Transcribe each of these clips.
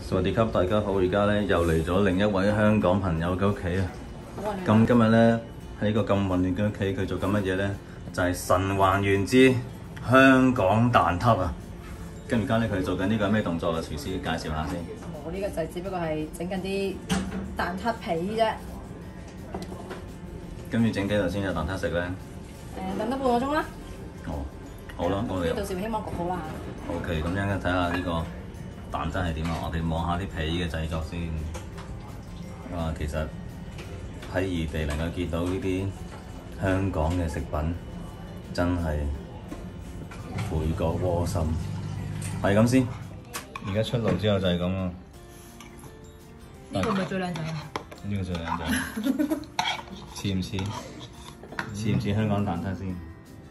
สวัสดีครับ，大家好！而家咧又嚟咗另一位香港朋友嘅屋企啊！咁今日咧喺呢個咁混亂嘅屋企，佢做緊乜嘢咧？就係神還原之香港蛋撻啊！咁而家咧佢做緊呢個咩動作啊？廚師介紹下先。 我呢個就只不過係整緊啲蛋撻皮啫。 跟住整幾耐先有蛋撻食咧？ 等多半個鐘啦。 哦，好啦，我哋到時希望焗好啦。 OK，咁一陣間睇下呢個蛋撻係點啊！我哋望下啲皮嘅製作先。哇，其實喺異地能夠見到呢啲香港嘅食品，真係倍覺窩心。係咁先。而家出爐之後就係咁咯。 呢個咪最靚仔啊！ 呢個最靚仔，似唔似？似唔似香港蛋撻先？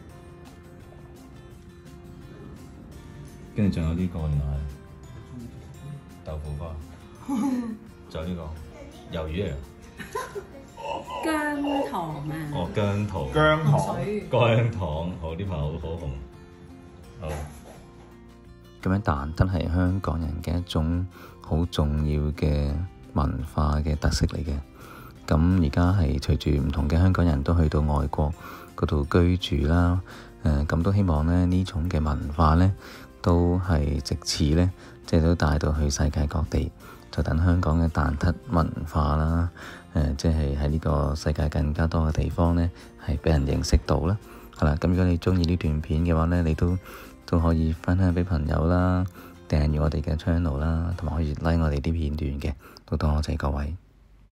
跟住仲有呢個原來係豆腐花，仲有呢個魷魚嚟㗎。 薑糖啊！ 哦，薑糖。 薑糖。 薑糖，好啲朋友好紅。好。咁樣蛋撻係香港人嘅一種好重要嘅文化嘅特色嚟嘅。咁而家係隨住唔同嘅香港人都去到外國嗰度居住啦，咁都希望咧呢種嘅文化咧都係藉此咧，即係都帶到去世界各地，就等香港嘅蛋撻文化啦，即係喺呢個世界更加多嘅地方咧係俾人認識到啦。係啦，咁如果你鍾意呢段片嘅話咧，你都可以分享俾朋友啦，訂閱我哋嘅 channel 啦，同埋可以 like 我哋啲片段嘅，都多謝各位。